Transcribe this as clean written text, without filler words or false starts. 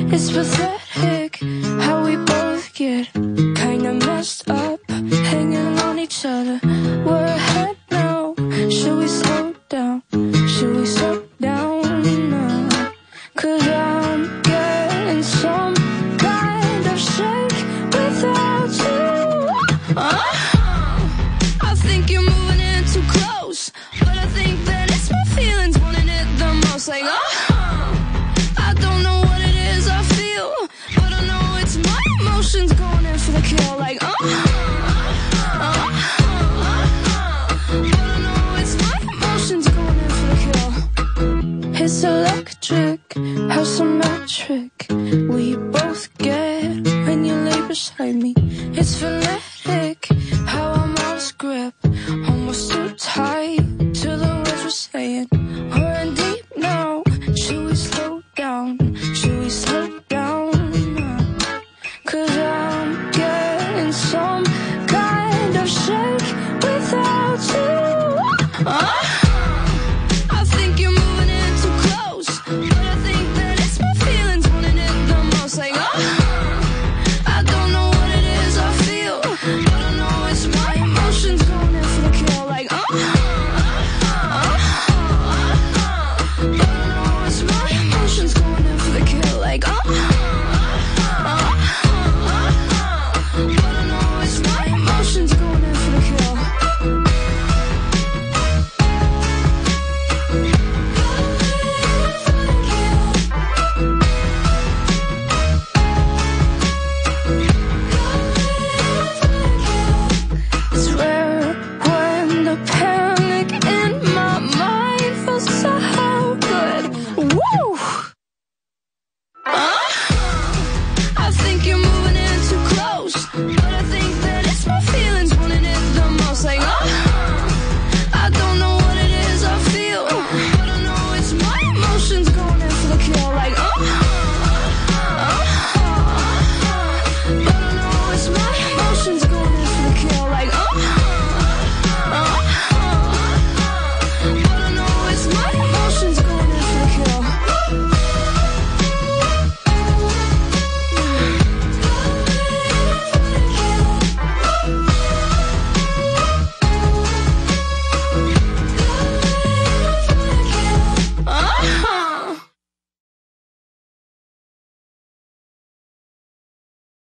It's pathetic how we both get kinda messed up, hanging on each other. We're ahead now, should we slow down? Should we slow down now? 'Cause I'm getting some kind of shake without you. I think you're moving in too close, but I think that it's my feelings wanting it the most. Like, I don't know what it is I feel, but I know it's my emotions going in for the kill. Like, but I know it's my emotions going in for the kill. It's electric, how symmetric we both get when you lay beside me. It's